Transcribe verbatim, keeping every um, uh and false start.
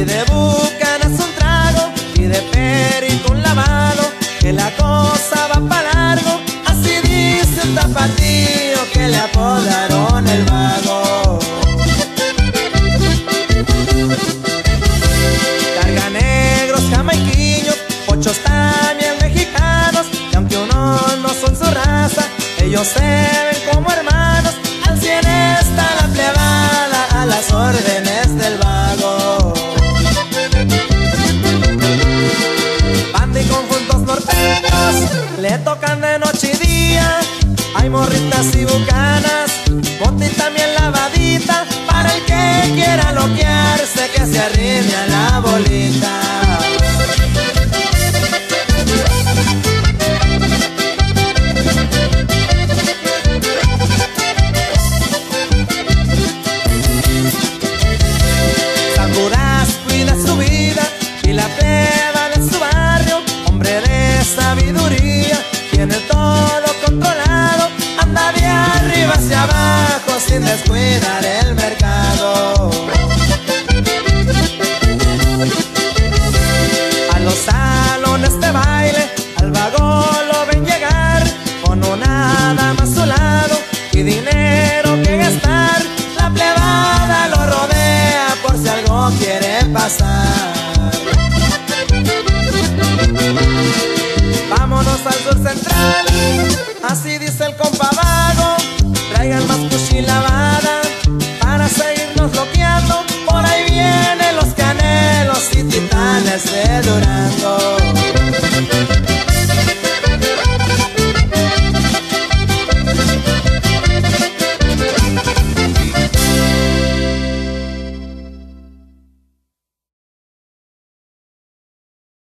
y de Bucanas un trago y de perico un lavado, que la cosa va pa' largo. Así dice un tapatío que le apodaron el vago. Carga negros, jamaiquinos, pochos también mexicanos, y aunque unos no son su raza, ellos se ven como hermanos. Al cien está la plebada a las órdenes del vago. Banda y conjuntos norteños le tocan de noche y día. Hay morritas y bucanas, bote y también lavadita. Para el que quiera loquearse, que se arrime a la bolita. Zamburas cuida su vida y la pleba de su barrio, hombre de sabiduría, tiene todo controlado, anda de arriba hacia abajo sin descuidar el mercado. A los salones de baile al vago lo ven llegar, con una dama a su lado y dinero que gastar. La plebada lo rodea por si algo quiere pasar. Vámonos al sur central, así dice el compa vago, traigan más cuchillas.